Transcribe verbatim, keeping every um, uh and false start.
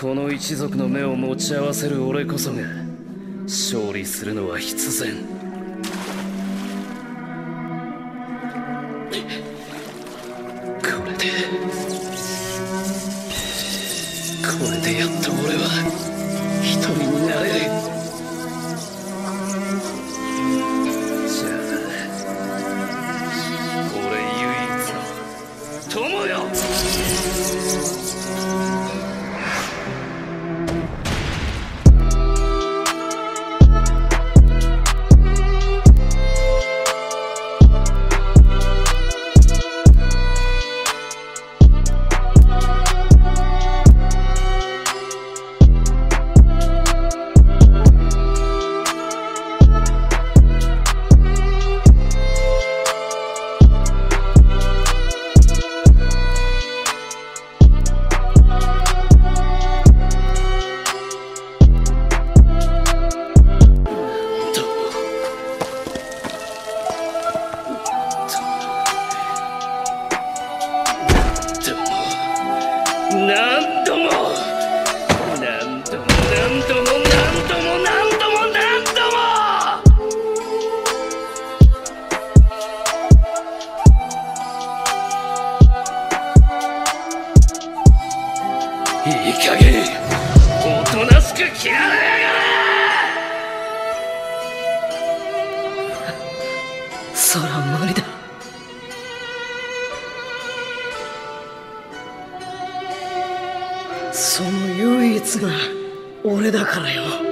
この一族の目を持ち合わせる俺こそが勝利するのは必然。これでこれでやっと俺は一人になれる。じゃあ俺唯一の友よ。何度も何度も何度も何度も何度も何度もいい加減おとなしく嫌われやがれ。そら無理だ。その唯一が俺だからよ。